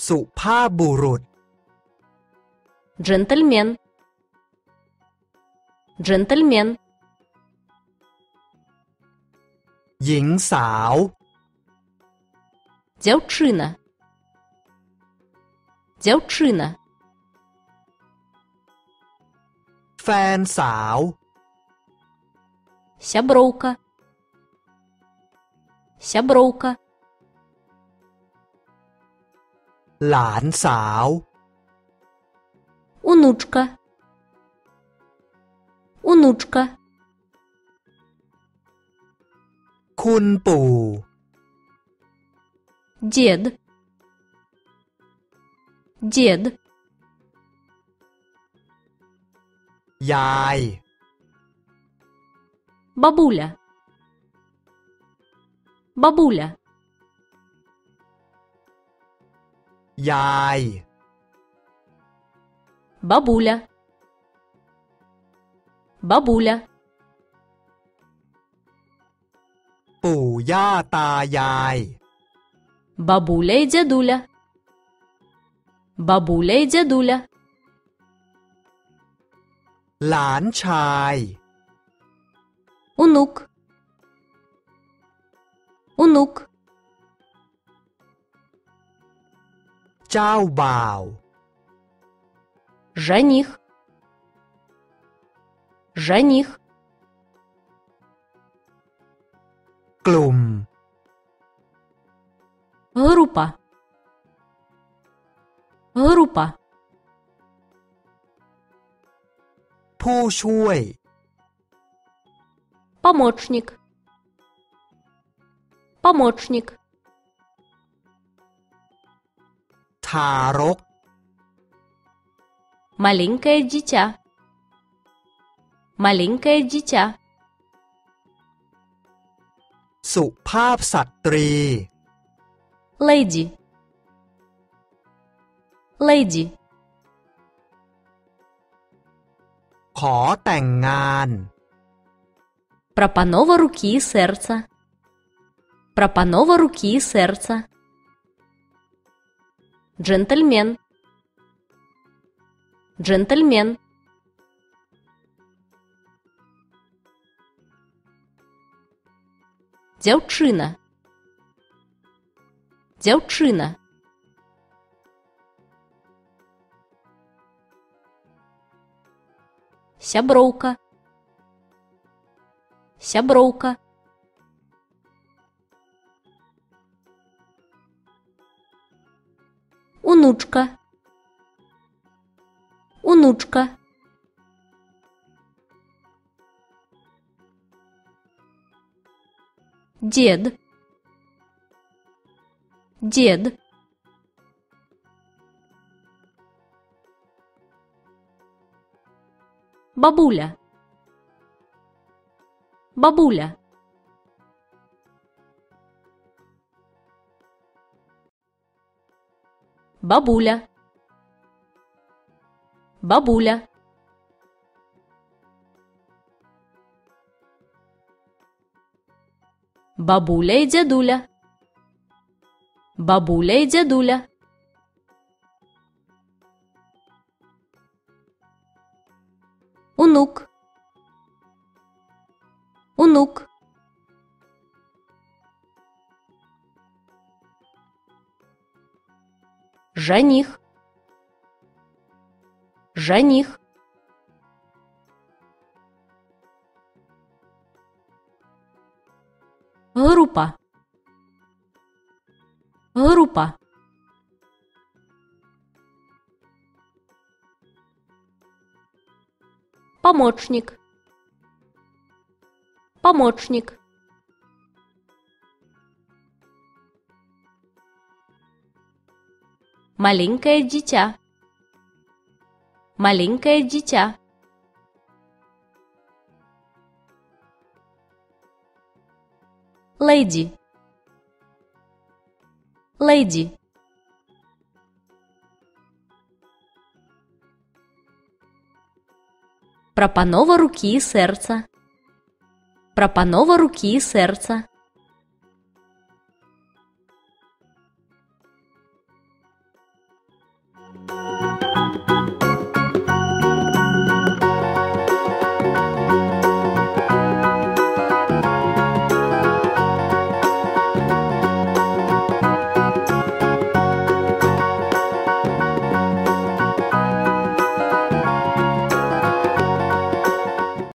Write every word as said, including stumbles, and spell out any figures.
สุภาพบุรุษ джентльмен, джентльмен, หญิงสาว дзяўчына, дзяўчына, แฟนสาว сяброўка, сяброўка, หลานสาว унучка, унучка, คุณปู่ дед, дед, ยาย бабуля, бабуля, ยาย бабуля, бабуля, ปู่ย่าตายาย бабуля и дедуля, бабуля и дедуля, หลานชาย унук, унук, เจ้าบ่าว жених, жених, กลุ่ม группа, группа, ผู้ช่วย помощник, помощник, ทารก маленькое дитя, маленькое дитя, สุภาพสตรี леди, леди, ขอแต่งงาน пропанова руки и сердца, пропанова руки и сердца, джентльмен, джентльмен, дзяўчына, дзяўчына, сяброўка, сяброўка, унучка, унучка, дед, дед, бабуля, бабуля, бабуля, бабуля, бабуля и дедуля, бабуля и дедуля, унук, унук, жених, жених, группа, группа, помощник, помощник, маленькое дитя, маленькое дитя, леди, леди, пропанова руки и сердца, пропанова руки и сердца, Thank